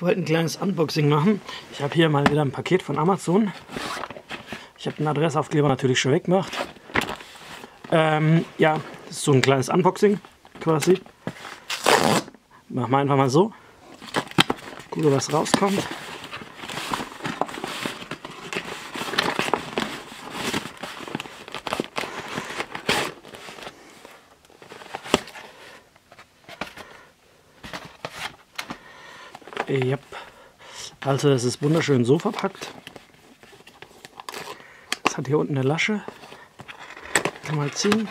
Ich wollte ein kleines Unboxing machen. Ich habe hier mal wieder ein Paket von Amazon. Ich habe den Adressaufkleber natürlich schon weggemacht. Ja, das ist so ein kleines Unboxing quasi. Machen wir einfach mal so. Gucken, was rauskommt. Yep. Also das ist wunderschön so verpackt. Das hat hier unten eine Lasche. Kann man ziehen.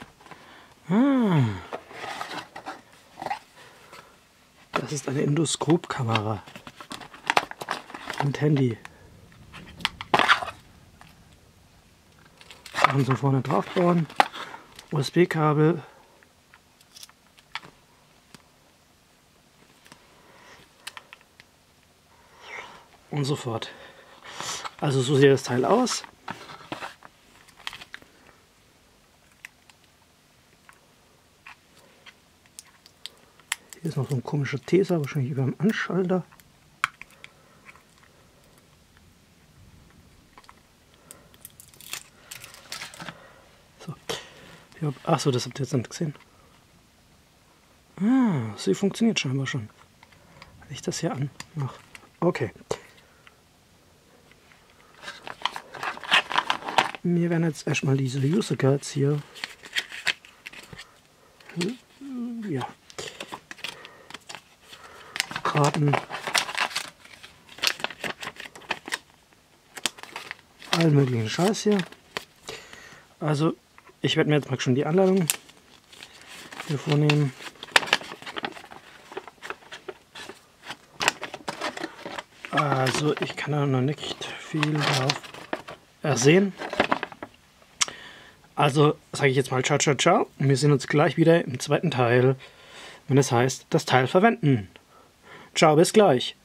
Das ist eine Endoskop-Kamera und Handy. Kann so vorne drauf bauen. USB-Kabel. Und so fort. Also so sieht das Teil aus. Hier ist noch so ein komischer Teser, wahrscheinlich über dem Anschalter. So. Ja, achso, das habt ihr jetzt nicht gesehen. Sie funktioniert scheinbar schon. Wenn ich das hier anmache. Okay. Wir werden jetzt erstmal diese User Guides hier. Ja. Karten. Allen möglichen Scheiß hier. Also, ich werde mir jetzt mal schon die Anleitung hier vornehmen. Also, ich kann da noch nicht viel drauf ersehen. Also sage ich jetzt mal ciao, ciao, ciao. Und wir sehen uns gleich wieder im zweiten Teil, wenn es heißt, das Teil verwenden. Ciao, bis gleich.